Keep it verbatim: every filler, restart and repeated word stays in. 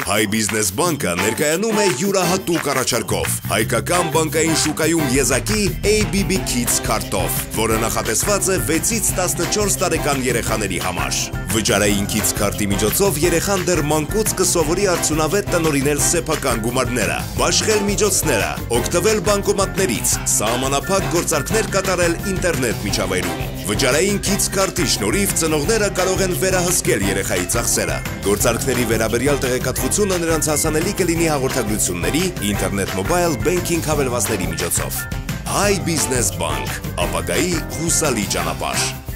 Հայ բիզնես բանկը ներկայանում է յուրահատուկ առաջարկով հայկական բանկային շուկայում եզակի A B B Kids քարտով, որը նախատեսված է վեցից տասնչորս տարեկան երեխաների համար։ Վճարային Kids քարտի միջոցով երեխան դեռ մանկուց կսովորի արդյունավետ տնօրինել սեփական գումարները, բաշխել միջոցները, օգտվել բանկոմատներից, սահմանափակ գործարքներ կատարել ինտերնետ միջավայրում։ Վճարային Kids քարտի շնորհիվ ծնողները կարող են վերահսկել երեխայի ծախսերը։ Գործարքների վերաբերյալ տեղեկատվությունը նրանց հասանելի կլինի հաղորդագրությունների, ինտերնետ մոբայլ բենքինգ հավելվածների միջոցով։ Հայ բիզնես բանկ, ապագայի հուսալի ճանապարհ։